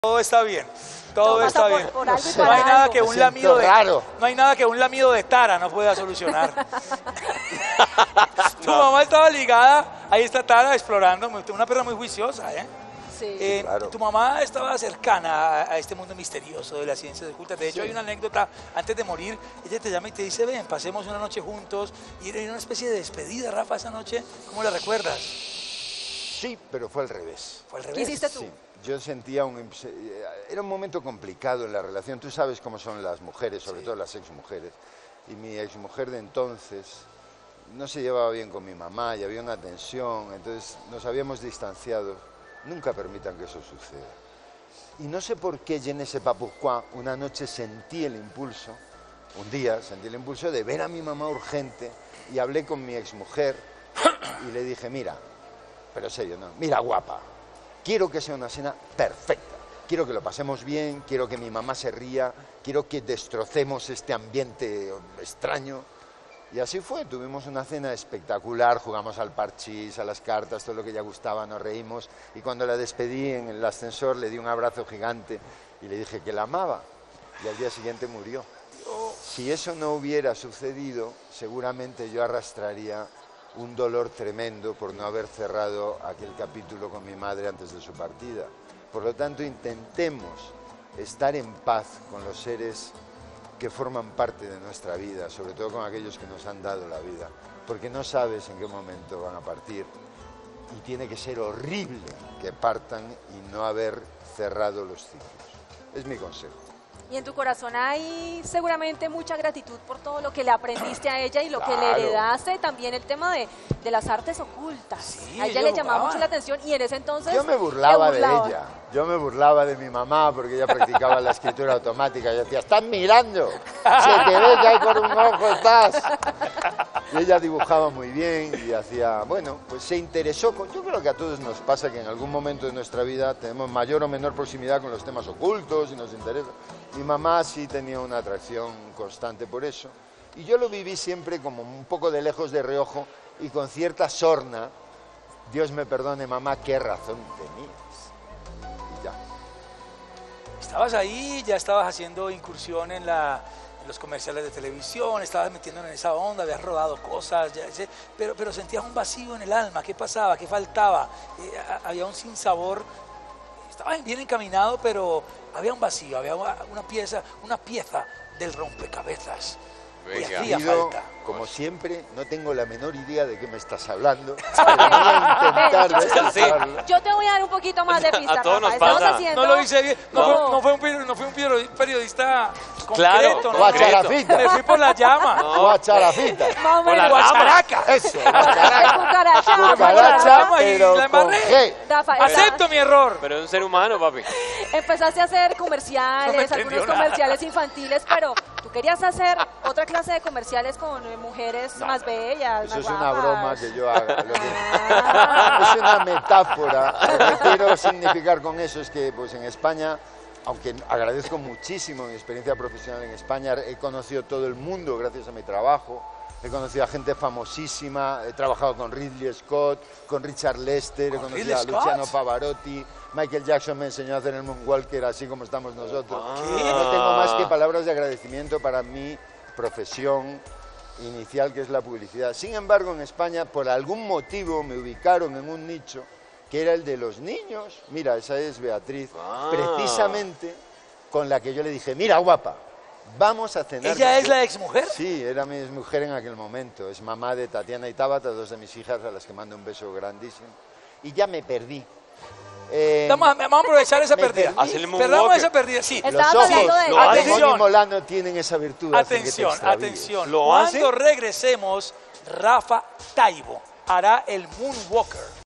Todo está bien, todo está bien. No hay nada que un lamido de Tara no pueda solucionar. Tu mamá estaba ligada, ahí está Tara explorando, una perra muy juiciosa, ¿eh? Sí. Claro. Tu mamá estaba cercana a este mundo misterioso de las ciencias ocultas. De hecho, hay una anécdota, antes de morir, ella te llama y te dice, ven, pasemos una noche juntos. Y era una especie de despedida, Rafa, esa noche. ¿Cómo la recuerdas? Sí, pero fue al revés. ¿Fue al revés? ¿Qué hiciste tú? Sí, yo sentía era un momento complicado en la relación. Tú sabes cómo son las mujeres, sobre todo las exmujeres. Y mi exmujer de entonces no se llevaba bien con mi mamá y había una tensión, entonces nos habíamos distanciado. Nunca permitan que eso suceda. Y no sé por qué, je ne sais pas pourquoi, una noche sentí el impulso, un día sentí el impulso de ver a mi mamá urgente y hablé con mi exmujer y le dije, mira, pero en serio, no, mira guapa, quiero que sea una cena perfecta, quiero que lo pasemos bien, quiero que mi mamá se ría, quiero que destrocemos este ambiente extraño. Y así fue, tuvimos una cena espectacular, jugamos al parchís, a las cartas, todo lo que ella gustaba, nos reímos. Y cuando la despedí en el ascensor le di un abrazo gigante y le dije que la amaba. Y al día siguiente murió. Si eso no hubiera sucedido, seguramente yo arrastraría un dolor tremendo por no haber cerrado aquel capítulo con mi madre antes de su partida. Por lo tanto, intentemos estar en paz con los seres que forman parte de nuestra vida, sobre todo con aquellos que nos han dado la vida, porque no sabes en qué momento van a partir y tiene que ser horrible que partan y no haber cerrado los ciclos. Es mi consejo. Y en tu corazón hay seguramente mucha gratitud por todo lo que le aprendiste a ella y lo que le heredaste, también el tema de las artes ocultas. Sí, A ella le llamaba mucho la atención y en ese entonces Yo me burlaba de ella, yo me burlaba de mi mamá porque ella practicaba la escritura automática. Yo decía, estás mirando, se te ve que ahí con un ojo estás. Y ella dibujaba muy bien y hacía, bueno, pues se interesó. Yo creo que a todos nos pasa que en algún momento de nuestra vida tenemos mayor o menor proximidad con los temas ocultos y nos interesa. Mi mamá sí tenía una atracción constante por eso. Y yo lo viví siempre como un poco de lejos, de reojo y con cierta sorna. Dios me perdone, mamá, qué razón tenías. Y ya. Estabas ahí, ya estabas haciendo incursión en los comerciales de televisión, estabas metiendo en esa onda, habías rodado cosas, pero sentías un vacío en el alma. ¿Qué pasaba? ¿Qué faltaba? Había un sinsabor. Estabas bien encaminado, pero había un vacío, había una pieza del rompecabezas. Y hacía falta. Como siempre, no tengo la menor idea de qué me estás hablando. Pero voy a intentar descifrarlo. Yo te voy a dar un poquito más de pista. A todos nos Estamos pasa. haciendo... No lo hice bien, no fue un periodista Claro, concreto. Guacharafita. Me fui por la llama. Guacharafita. Más o menos. Guacharaca. Eso, El guacharaca. cucaracha. Cucaracha, y pero la con embarré. G. Rafa, Acepto mi error. Pero es un ser humano, papi. empezaste a hacer No me comerciales, entendió algunos nada. comerciales infantiles, pero tú querías hacer otra clase de comerciales con mujeres más bellas, Eso más es una guapas. broma que yo haga. Ah. Es una metáfora. Lo que quiero significar con eso es que pues, en España, aunque agradezco muchísimo mi experiencia profesional en España, he conocido todo el mundo gracias a mi trabajo. He conocido a gente famosísima, he trabajado con Ridley Scott, con Richard Lester, he conocido Ridley a Scott? Luciano Pavarotti, Michael Jackson me enseñó a hacer el moonwalker así como estamos nosotros. ¿Qué? No tengo más que palabras de agradecimiento para mi profesión inicial, que es la publicidad. Sin embargo, en España, por algún motivo, me ubicaron en un nicho que era el de los niños. Mira, esa es Beatriz, precisamente con la que yo le dije, mira, guapa, vamos a cenar. ¿Ella es la exmujer? Sí, era mi mujer en aquel momento. Es mamá de Tatiana y Tabata, dos de mis hijas, a las que mando un beso grandísimo. Y ya me perdí. Vamos a aprovechar esa Me pérdida. perdí. Hacerle Perdamos moonwalker. esa pérdida, sí. Estabas Los ojos, hablando de- los Atención. Antonio Molano tienen esa virtud. hacen que te Atención, extravíes. atención. ¿Lo Cuando hace? regresemos, Rafa Taibo hará el Moonwalker.